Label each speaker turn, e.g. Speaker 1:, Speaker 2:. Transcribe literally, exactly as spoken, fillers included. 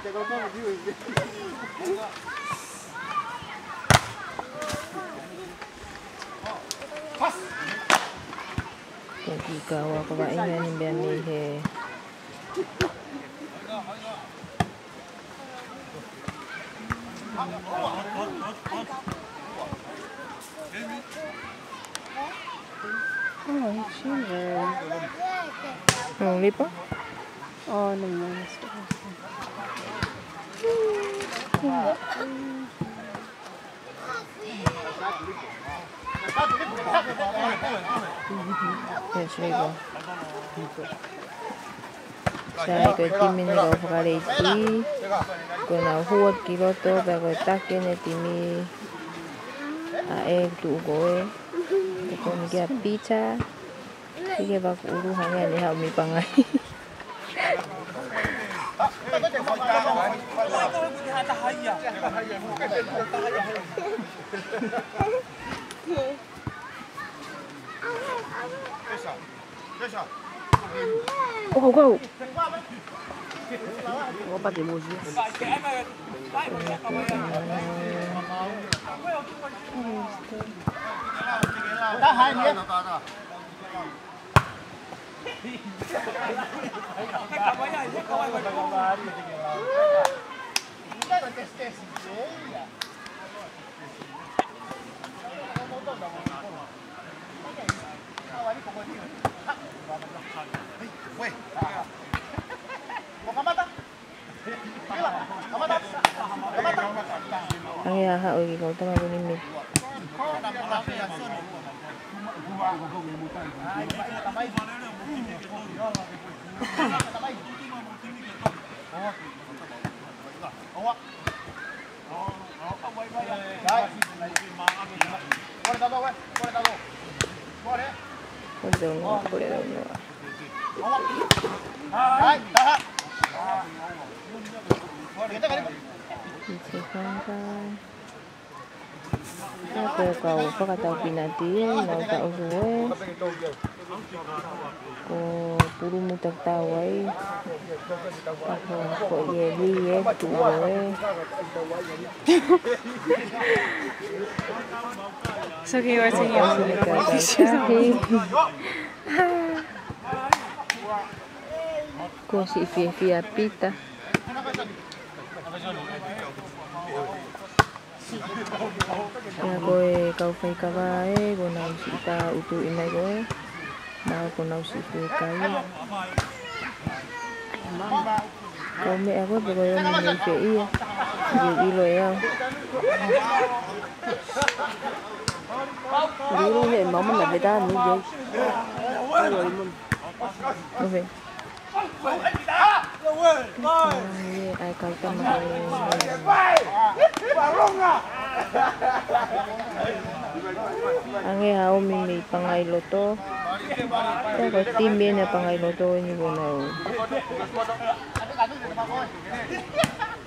Speaker 1: Tadi kau aku buat ingat ni biar ni he.
Speaker 2: Oh, silver.
Speaker 1: Oh, lipa?
Speaker 2: Oh, naman.
Speaker 1: Yes, lipa. Saya ikut tim ini kau pakai itu. Kau nak huat kilo tu, bagai takin itu air tu kau. Kau ni kaya pizza. Sige bak uru hanya ni hau mi pangai. Oh kau.
Speaker 2: Kau pakai emoji.
Speaker 3: Dah hai ni.
Speaker 1: Ang yaha o ikaw tama ko ni mi. Ito no, boleh daw no. Ito kan. Ako kau pakataw pinati mau tao suwe. Ko puro mo tagtaway. Ako ko yeli ye tuwe.
Speaker 2: So you were taking off the pictures.
Speaker 1: Ko si Fia pita. Kaya ko eh, kau fay ka ba eh, kung na si ita utuin na ko eh. Baka ko na si Fia kayo. Kau may ako, pero yun yung Fia iya. Yung ilo yaw.
Speaker 2: Ilo niya, mama na beda ni Jay.
Speaker 1: Okay. Ay, kau tama ang ihao may pangaylo to. Pero timbi na pangaylo to ni Bonaw.